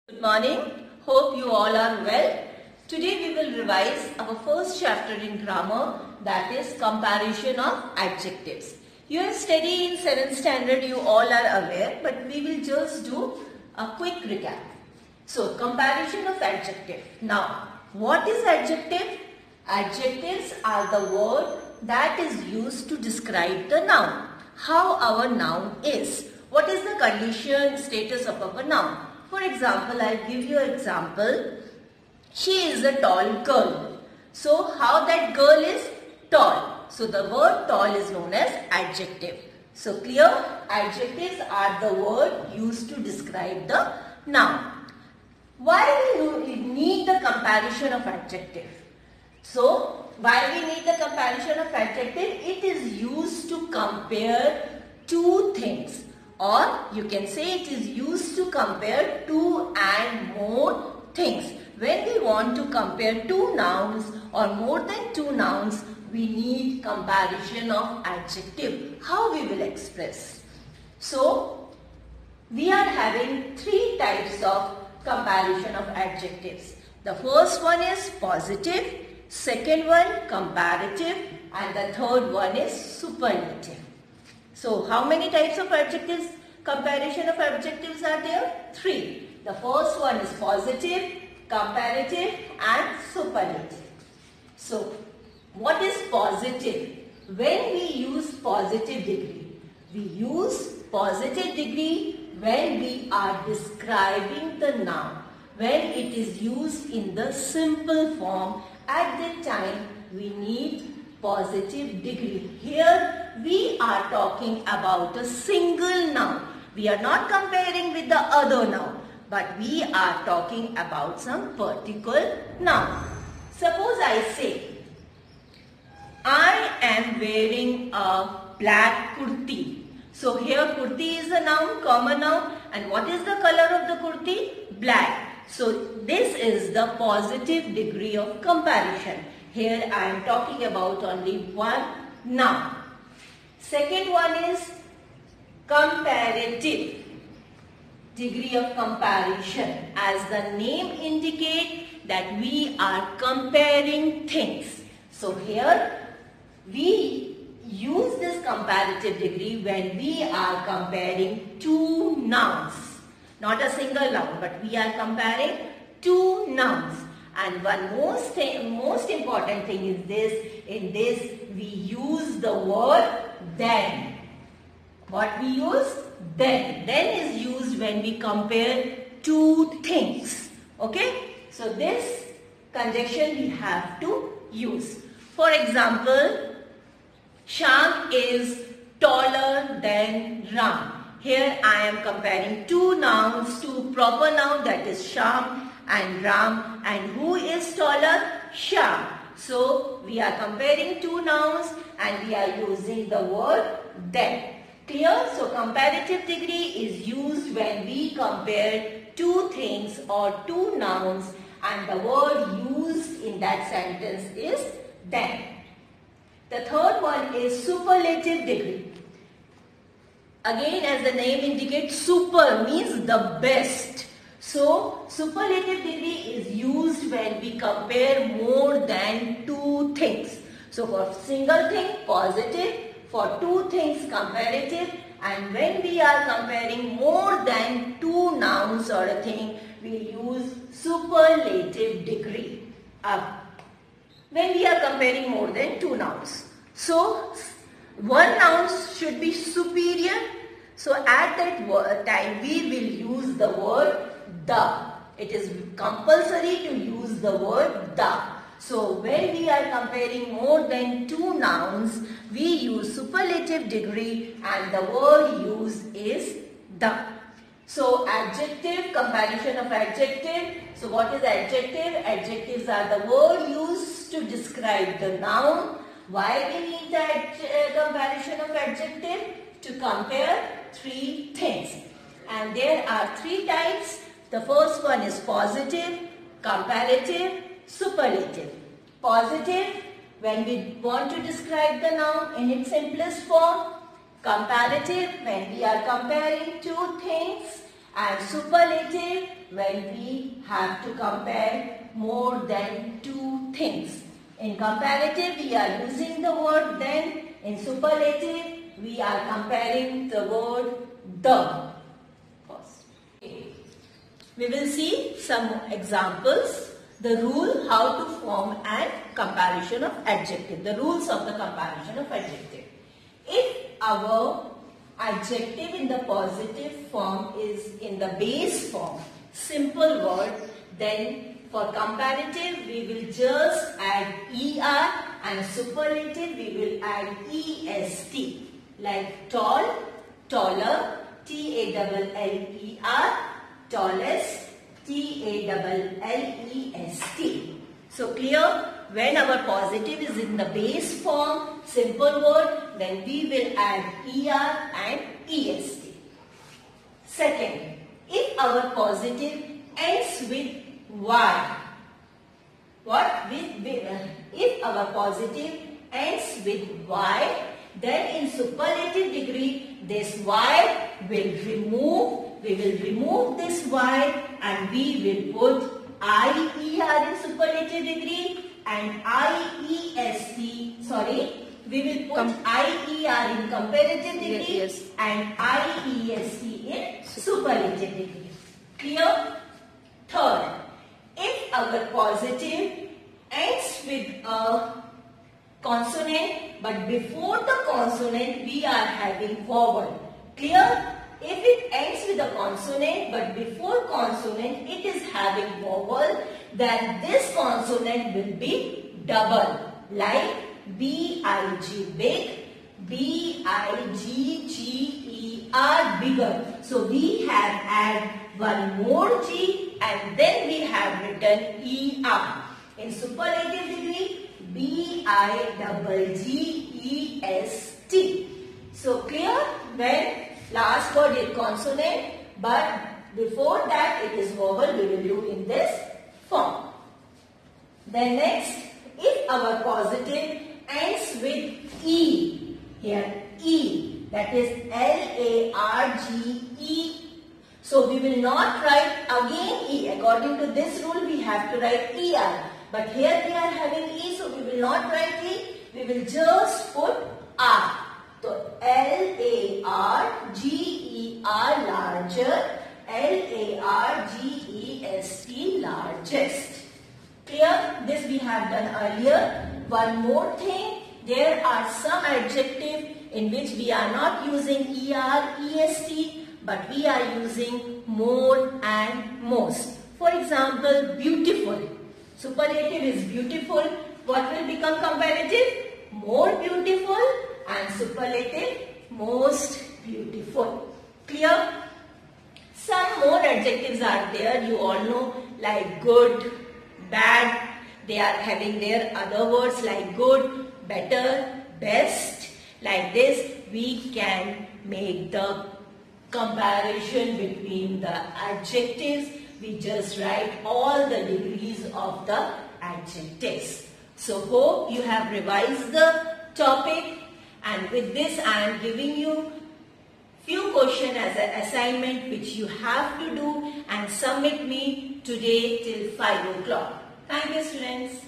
Good morning. Hope you all are well. Today we will revise our first chapter in grammar, that is comparison of adjectives. You have studied in 7th standard, you all are aware, but we will just do a quick recap. So comparison of adjective. Now what is adjective? Adjectives are the word that is used to describe the noun. How our noun is. What is the condition status of our noun? For example, I'll give you an example. She is a tall girl. So, how that girl is? Tall. So, the word tall is known as adjective. So, clear? Adjectives are the word used to describe the noun. Why we need the comparison of adjective? So, why we need the comparison of adjective? It is used to compare two things. Or you can say it is used to compare two and more things. When we want to compare two nouns or more than two nouns, we need comparison of adjective. How we will express? So, we are having three types of comparison of adjectives. The first one is positive, second one comparative, and the third one is superlative. So, how many types of adjectives, comparison of adjectives are there? Three. The first one is positive, comparative and superlative. So, what is positive? When we use positive degree, we use positive degree when we are describing the noun. When it is used in the simple form, at that time we need positive degree. Here we are talking about a single noun. We are not comparing with the other noun, but we are talking about some particular noun. Suppose I say, I am wearing a black kurti. So here kurti is a noun, common noun, and what is the color of the kurti? Black. So this is the positive degree of comparison. Here I am talking about only one noun. Second one is comparative degree of comparison. As the name indicates that we are comparing things. So here we use this comparative degree when we are comparing two nouns. Not a single noun, but we are comparing two nouns. And one most important thing is this. In this we use the word then. What we use? Then. Then is used when we compare two things. Okay? So this conjunction we have to use. For example, Shyam is taller than Ram. Here I am comparing two nouns, two proper noun, that is Shyam and Ram, and who is taller? Shyam. So we are comparing two nouns and we are using the word then. Clear? So comparative degree is used when we compare two things or two nouns, and the word used in that sentence is then. The third one is superlative degree. Again, as the name indicates, super means the best. So, superlative degree is used when we compare more than two things. So, for single thing, positive, for two things, comparative, and when we are comparing more than two nouns or a thing, we use superlative degree. When we are comparing more than two nouns. So, one noun should be superior. So, at that time, we will use the word the. It is compulsory to use the word the. So, when we are comparing more than two nouns, we use superlative degree and the word used is the. So, adjective, comparison of adjective. So, what is adjective? Adjectives are the word used to describe the noun. Why we need that comparison of adjective? To compare three things. And there are three types. The first one is positive, comparative, superlative. Positive, when we want to describe the noun in its simplest form. Comparative, when we are comparing two things. And superlative when we have to compare more than two things. In comparative, we are using the word then. In superlative, we are comparing the word the. First. We will see some examples. The rule how to form a comparison of adjective. The rules of the comparison of adjective. If our adjective in the positive form is in the base form, simple word, then for comparative we will just add er, and superlative we will add est. Like tall, taller, T-A-L-L-E-R, tallest, T-A-L-L-E-S-T. So clear? When our positive is in the base form, simple word, then we will add er and est. Second, if our positive ends with y, if our positive ends with y, then in superlative degree this y will remove. We will remove this y and we will put IER in superlative degree and we will put IER in comparative degree and IEST in superlative degree. Clear? Third, if our positive ends with a consonant but before the consonant we are having vowel. Clear? If it ends with a consonant but before consonant it is having vowel, then this consonant will be double, like B-I-G, big, B-I-G-G-E-R, bigger. So we have added one more G and then we have written E-R. In superlative degree, B-I-G-G-E-S-T. So clear? When last word is consonant, but before that it is vowel, we will do in this form. Then next, if our positive ends with E, here E, that is L-A-R-G-E. So we will not write again E. According to this rule, we have to write ER. But here we are having E, so we will not write E. We will just put R. So L-A-R-G-E-R, larger, L-A-R-G-E-S-T, largest. Clear? This we have done earlier. One more thing, there are some adjectives in which we are not using ER, EST, but we are using more and most. For example, beautiful. Superlative is beautiful. What will become comparative? More beautiful, and superlative, most beautiful. Clear? Some more adjectives are there, you all know, like good, bad. They are having their other words like good, better, best. Like this, we can make the comparison between the adjectives. We just write all the degrees of the adjectives. So hope you have revised the topic, and with this I am giving you few questions as an assignment which you have to do and submit me today till 5 o'clock. Thank you, students.